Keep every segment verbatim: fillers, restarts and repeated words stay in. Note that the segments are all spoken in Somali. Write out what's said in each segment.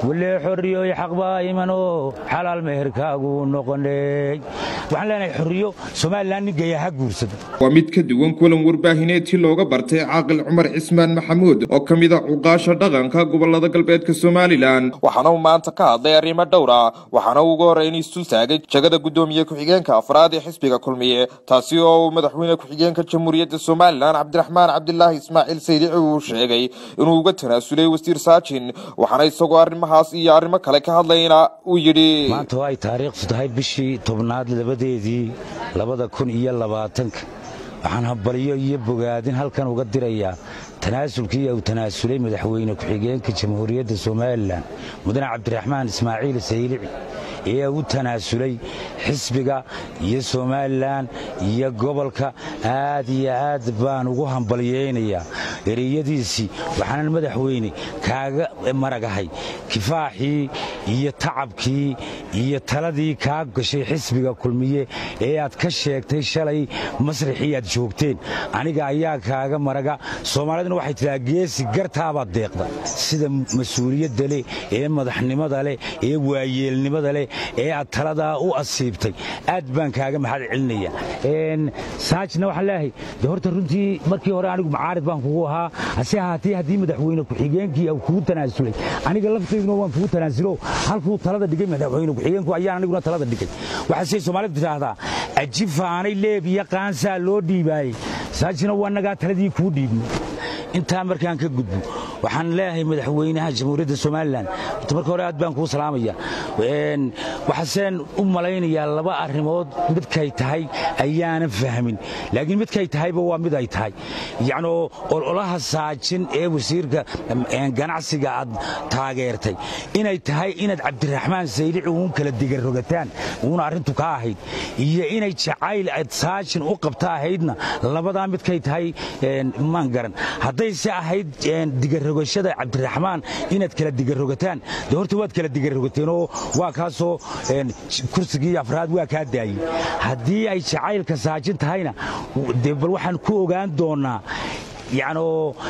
wali xorriyo xaqba imano xalaal meherkaagu noqonay waxaan leenahay xorriyo Soomaaliland nigaya ha guursado waa mid ka duwan kulan warbaahineedkii looga bartay Caaqil Cumar Cismaan Maxamuud oo kamid ah uqaasha dhaqanka gobolada galbeedka Soomaaliland waxaana uu maanta ka hadlay arrimo dhowr ah waxaana uu ugu horeeyay istul taagay jagada gudoomiye ku-xigeenka afraad ee xisbiga kulmiye taasi oo madaxweyne ku-xigeenka Jamhuuriyadda Soomaaliland Cabdiraxmaan Cabdullaahi Ismaaciil Saylici uu sheegay inuu uga tanaasulay wasiir Saajin waxaana isagoo arrimahaas iyo arrimo kale ka hadlayna uu yiri maanta ay taariikhdu tahay bishii tobnaad labadeedii labada kun iyo labaatanka waxaan habaliyo iyo bogaadin halkan uga dirayaa tanaasulkii uu tanaasulay madaxweyne ku-xigeenka Jamhuuriyadda Soomaaliland mudane Cabdiraxmaan Ismaaciil Saylici ee uu tanaasulay xisbiga iyo Soomaaliland iyo gobolka aad iyo aad baan ugu hambalyeynaya ereyadiisi waxaan madaxweyne kaaga maragahay kifaaxii iyo tacabkii iyo taladii ka gashay xisbiga kulmiye ee aad ka sheegtay shalay masraxii aad joogteen aniga ayaa kaaga maraga Soomaalidu waxay tiraa geesi gartaaba deeqda sida mas'uuliyadda leh ee madaxnimada leh ee waayeelnimada leh ee aad talada u asiibtay aad baan kaaga mahad celinaya een saajna waxa leeyahay horta runtii markii hore anigu macaarid baan kugu ahaa hase ahaatee hadii madaxweyne ku-xigeenkii uu kugu tanaasulay aniga lafteeduna waan kugu tanaasulo halkuu talada dhigay madaxweyne ku-xigeenku ayaan aniguna talada dhigay waxa say Soomaalidu tiraahdaa ajifaanay leebiya qaansa loo dhiibay saajina waa naga taladii ku dhiibnay inta markaan ka gudbo waxaan leeyahay madaxweynaha Jamhuuriyadda Soomaaliland marka hore aad baan ku salaamaya een waxaan u malaynayaa laba arrimood midkay tahay ayaana fahmin laakiin midkay tahayba waa mid ay tahay yaani ololaha Saajin ee wasiirka ganacsiga aad taageertay inay tahay inaad Cabdiraxmaan Saylici uu kala digar rogataan uuna arintu ka ahayd iyo inay jacayl aad Saajin u qabtaa ahaydna labada midkay tahay maan garan haday si ahayd digar rogashada Cabdiraxmaan inaad kala digar rogataan doorta waad kala digar rogateen oo waa kaasoo kursigii afraad waa ka daayay hadii ay jacaylka Saajin tahayna bal waxaan ku ogaan doonaa yaano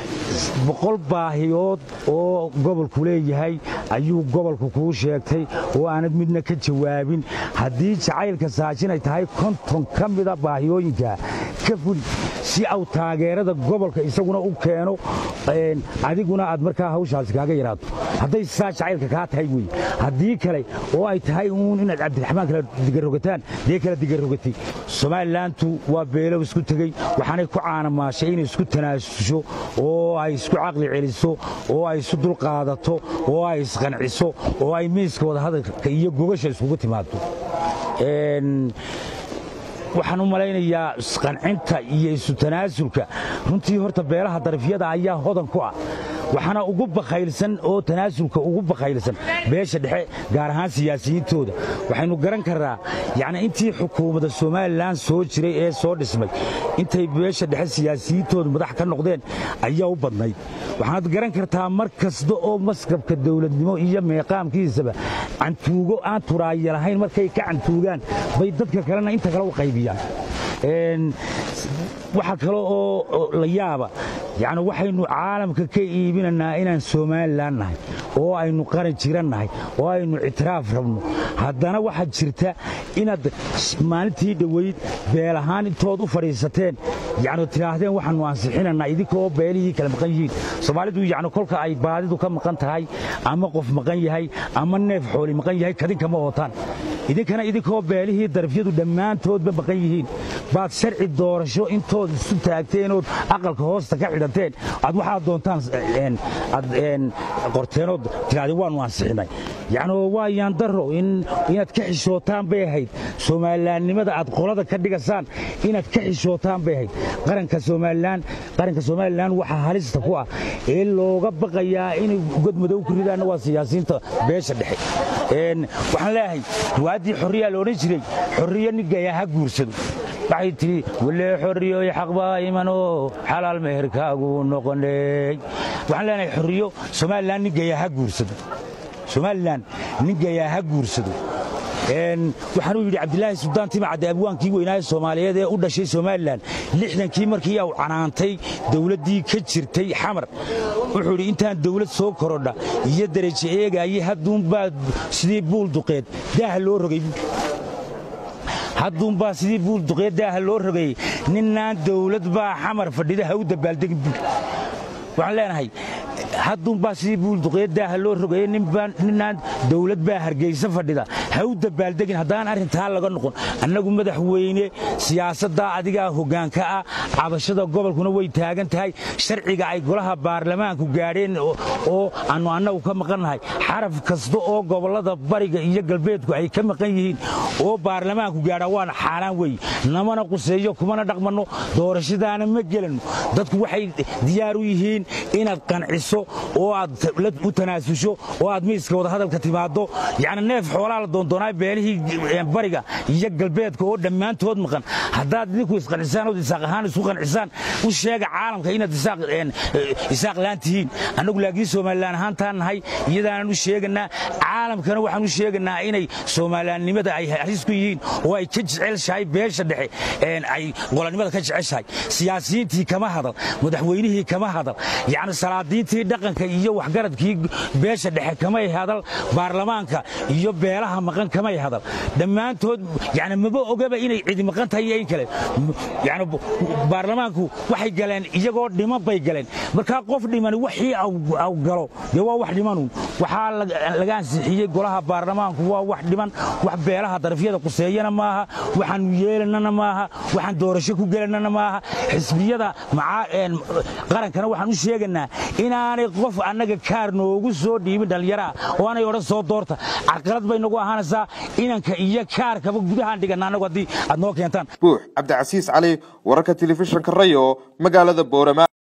boqol baahiyood oo gobolku leeyahay ayuu gobolku ku sheegtay oo aanad midna ka jawaabin hadii jacaylka Saajin ay tahay konton kamida baahiyooyinka ka ful si aw taageerada gobolka isaguna u keeno een adiguna aad markaa hawshaas kaaga yaraato haday jacaylka ka tahay way hadii kale oo ay tahay uun inaad Cabdiraxmaan kala digar rogataan de kala digar rogatay Soomaaliland waa beelo isku tagay waxaanay ku caanamaashay inay isku tanaasusho oo ay isku aqli celiso oo ay isu dul qaadato oo ay isqanciso oo ay miiska wada hadalka iyo gogasha isku timaado een waxaan u malaynayaa isqancinta iyo isu tanaasulka runtii horta beelaha darafiyada ayaa hodan ku ah waxaana ugu baqaylsan oo tanaasulka ugu baqaylsan beesha dhexe gaar ahaan siyaasiyiintooda waxaynu garan karaa yaani intii xukuumadda Soomaaliland soo jiray ee soo dhismay intay beesha dhexe siyaasiyiintooda madax ka noqdeen ayaa u badnayd waxaad garan kartaa markasta oo maskabka dawladnimo iyo meeqaamkiisaba cantuugo aan turaaya lahayn markay ka cantuugaan bay dadka kalena inta kale u qaybiyaan een waxa kale oo la yaaba yaani waxaynu caalamka ka iibinanaa inaan Soomaaliland nahay oo aynu qaran jiranahay oo aynu ictiraaf rabno haddana waxa jirta inaad maalintii dhaweyd beel ahaan intood u fariisateen yaani tiraahdeen waxaanu ansixinanaa idinkoo beelihii kala maqan yihiin Soomaalidu yaani kolka ay baadidu ka maqan tahay ama qof maqan yahay ama neef xooli maqan yahay kadinka ma ootaan idinkana idinkoo beelihii darafyadu dhammaantoodba maqan yihiin baad sharci doorasho intood isu taagteen oo aqalka hoosta ka xidhanteen aad waxa doontaan een ad een qorteenood tiraadi waan waansiinay yaani waa yaan daro in inaad ka xishootaan bay ahayd Soomaalilandnimada aad qolada ka dhigasaan inaad ka xishootaan bay ahayd qaranka Soomaaliland qaranka Soomaaliland waxa halista ku ah ee looga baqayaa in god madow ku ridaan waa siyaasiyiinta beesha dhexe een waxaan leeyahay waadii xorriya loo oran jiray xorriya nigaya ha guursado baxayti wali xorriyo xaqba imano xalaal meherkaagu noqonay waxaan leenahay xorriyo Soomaaliland nigaya ha guursado Soomaaliland nigaya ha guursado een waxaan u yiri Cabdullaahi Suldaan Timacad abwaankii weynaa Soomaaliyeed ee u dhashay Soomaaliland lixdankii markii uu canaantay dawladii ka jirtay xamar wuxuu yidhi intaan dawlad soo korodha iyo darajo eegaaye hadduunbaa sidii buul duqeed daaha loo rogay hadduunbaa sidii buul duqeed daaha loo rogay ninaan dawlad baa xamar fadhida ha u dabaaldegin buul waxaan leenahay hadduunbaa sidii buul duqeed daaha loo rogay ninaan dawlad baa hargeysa fadhida ha u dabaaldegin haddaan arrintaa laga noqon annagu madaxweyne siyaasaddaa adigaa hoggaanka ah cabashada gobolkuna way taagan tahay sharciga ay golaha baarlamaanku gaadheen oo aannu annagu ka maqannahay xaraf kasta oo gobollada bariga iyo galbeedku ay ka maqan yihiin oo baarlamaanku gaadha waana xaaraan weeye namana quseeyo kumana dhaqmanno doorashadaana ma gelanno dadku waxay diyaar u yihiin inaad qanciso oo aad u tanaasusho oo aad miiska wada hadalka timaado yacni neef xoolaa la doondoonaa beelihii bariga iyo galbeedka oo dhammaantood maqan haddaad idinku isqancisaan ood isaaq ahaan isu qancisaan u sheega caalamka inaad isaaq laan tihiin annagu laakiin somalilan ahaantaan nahay iyadaanan u sheeganaa caalamkana waxaan u sheeganaa inay soomalilaannimada ay halis ku yihiin oo ay ka jecelshahay beesha dhexe ay qolanimada ka jeceshahay siyaasiyiintii kama hadal madaxweynihii kama hadal yacni salaadiintii dhaqanka iyo waxgaradkii beesha dhexe kamay hadal baarlamaanka iyo beelaha maqan kamay hadal dhammaantood yani maba ogaba inay cidi maqan tahay iyo in kale yani baarlamaanku waxay galeen iyagoo dhiman bay galeen markaa qof dhimani wixii aw galo dee waa wax dhimanuun waxaa laga ansixiyey golaha baarlamaanku waa wax dhiman wax beelaha darafyada quseeyana maaha waxaanu yeelanana maaha waxaan doorasho ku gelanana maaha xisbiyada qarankana waxaan u sheeganaa inaanay qof annaga kaar noogu soo dhiibin dhallinyaraha oo aanay odhan soo doorta carqalad bay nagu ahaanaysaa inanka iyo kaarkaba gudahaan dhigana annagu haddii aad noo keentaan buux cabdicasiis cali wararka telefishinka rayo magaalada boorama.